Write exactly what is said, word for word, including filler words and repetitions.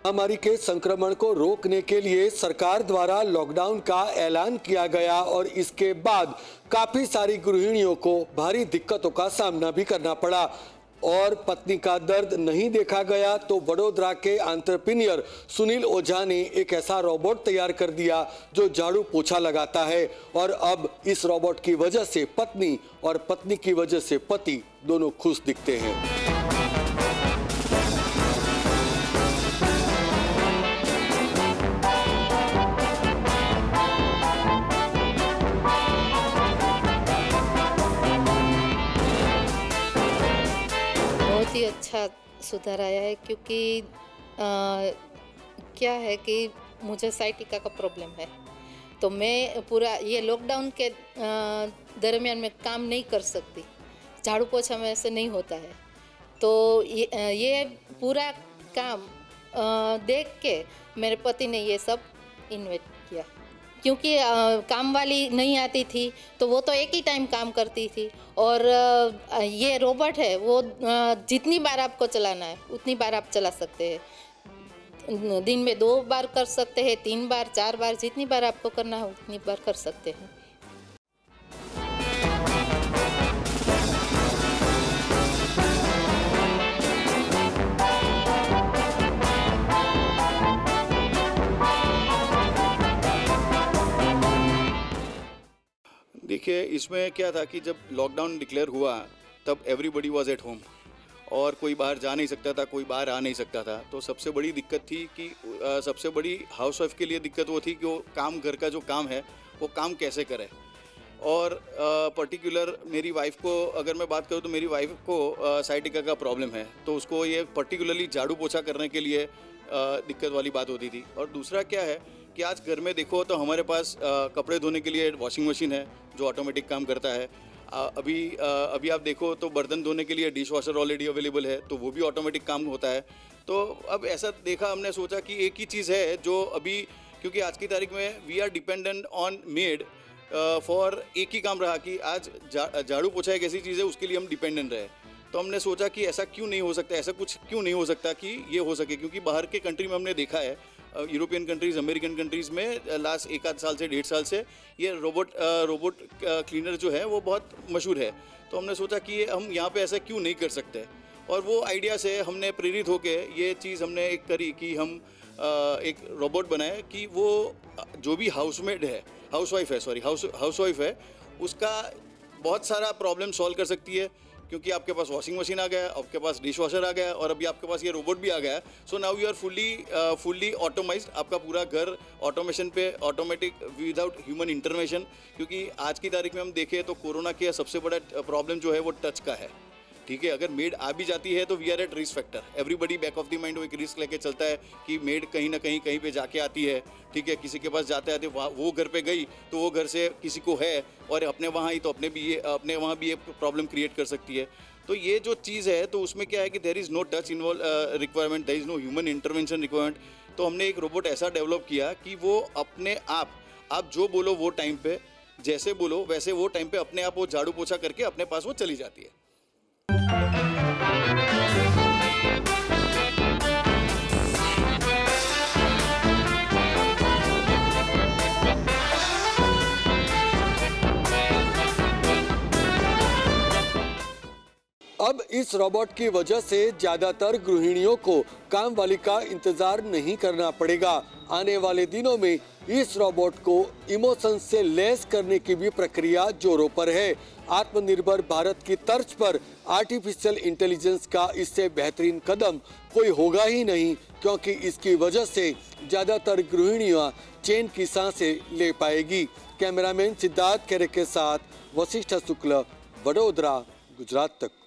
महामारी के संक्रमण को रोकने के लिए सरकार द्वारा लॉकडाउन का ऐलान किया गया और इसके बाद काफी सारी गृहिणियों को भारी दिक्कतों का सामना भी करना पड़ा और पत्नी का दर्द नहीं देखा गया तो वडोदरा के एंटरप्रेन्योर सुनील ओझा ने एक ऐसा रोबोट तैयार कर दिया जो झाड़ू पोछा लगाता है और अब इस रोबोट की वजह से पत्नी और पत्नी की वजह से पति दोनों खुश दिखते हैं। बहुत ही अच्छा सुधार आया है क्योंकि आ, क्या है कि मुझे साइटिका का प्रॉब्लम है तो मैं पूरा ये लॉकडाउन के दरमियान में काम नहीं कर सकती, झाड़ू पोछा में ऐसे नहीं होता है तो ये, ये पूरा काम आ, देख के मेरे पति ने ये सब इन्वेस्ट किया क्योंकि आ, काम वाली नहीं आती थी तो वो तो एक ही टाइम काम करती थी और आ, ये रोबोट है वो आ, जितनी बार आपको चलाना है उतनी बार आप चला सकते हैं। दिन में दो बार कर सकते हैं, तीन बार, चार बार, जितनी बार आपको करना है उतनी बार कर सकते हैं। देखिए, इसमें क्या था कि जब लॉकडाउन डिक्लेयर हुआ तब एवरीबडी वाज एट होम और कोई बाहर जा नहीं सकता था, कोई बाहर आ नहीं सकता था। तो सबसे बड़ी दिक्कत थी कि आ, सबसे बड़ी हाउसवाइफ के लिए दिक्कत वो थी कि वो काम, घर का जो काम है वो काम कैसे करे। और पर्टिकुलर मेरी वाइफ को अगर मैं बात करूँ तो मेरी वाइफ को साइटिका का प्रॉब्लम है तो उसको ये पर्टिकुलरली झाड़ू पोछा करने के लिए आ, दिक्कत वाली बात होती थी। और दूसरा क्या है कि आज घर में देखो तो हमारे पास आ, कपड़े धोने के लिए वॉशिंग मशीन है जो ऑटोमेटिक काम करता है। आ, अभी आ, अभी आप देखो तो बर्तन धोने के लिए डिश वॉशर ऑलरेडी अवेलेबल है तो वो भी ऑटोमेटिक काम होता है। तो अब ऐसा देखा, हमने सोचा कि एक ही चीज़ है जो अभी, क्योंकि आज की तारीख में we are dependent on maid for एक ही काम रहा कि आज झाड़ू पोछा एक ऐसी चीज़ है उसके लिए हम डिपेंडेंट रहे। तो हमने सोचा कि ऐसा क्यों नहीं हो सकता, ऐसा कुछ क्यों नहीं हो सकता कि ये हो सके, क्योंकि बाहर के कंट्री में हमने देखा है, यूरोपियन कंट्रीज़, अमेरिकन कंट्रीज़ में लास्ट एक आध साल से, डेढ़ साल से ये रोबोट रोबोट क्लीनर जो है वो बहुत मशहूर है। तो हमने सोचा कि हम यहाँ पे ऐसा क्यों नहीं कर सकते और वो आइडिया से हमने प्रेरित होके ये चीज़ हमने एक करी कि हम एक रोबोट बनाए कि वो जो भी हाउसमेड है, हाउसवाइफ है सॉरी हाउस हाउसवाइफ है, उसका बहुत सारा प्रॉब्लम सॉल्व कर सकती है। क्योंकि आपके पास वॉशिंग मशीन आ गया, आपके पास डिश वॉशर आ गया और अभी आपके पास ये रोबोट भी आ गया। So now you are fully fully automised, आपका पूरा घर ऑटोमेशन पे, ऑटोमेटिक, विदाउट ह्यूमन इंटरवेंशन। क्योंकि आज की तारीख में हम देखें तो कोरोना के सबसे बड़ा प्रॉब्लम जो है वो टच का है। ठीक है, अगर मेड आ भी जाती है तो we are at risk factor, everybody back of the mind वो एक रिस्क लेके चलता है कि मेड कहीं ना कहीं कहीं पे जाके आती है। ठीक है, किसी के पास जाते आते वो घर पे गई तो वो घर से किसी को है और अपने वहाँ ही तो अपने भी ये अपने वहाँ भी ये प्रॉब्लम क्रिएट कर सकती है। तो ये जो चीज़ है तो उसमें क्या है कि there is no touch involve requirement, there is no human intervention requirement. तो हमने एक रोबोट ऐसा डेवलप किया कि वो अपने आप, आप जो बोलो वो टाइम पे, जैसे बोलो वैसे वो टाइम पे अपने आप वो झाड़ू पोछा करके अपने पास वो चली जाती है। अब इस रोबोट की वजह से ज्यादातर गृहिणियों को काम वाली का इंतजार नहीं करना पड़ेगा। आने वाले दिनों में इस रोबोट को इमोशन से लैस करने की भी प्रक्रिया जोरों पर है। आत्मनिर्भर भारत की तर्ज पर आर्टिफिशियल इंटेलिजेंस का इससे बेहतरीन कदम कोई होगा ही नहीं, क्योंकि इसकी वजह से ज्यादातर गृहिणियां चैन की सांसें ले पाएगी। कैमरामैन सिद्धार्थ खेरे के साथ वशिष्ठ शुक्ल, वडोदरा, गुजरात तक।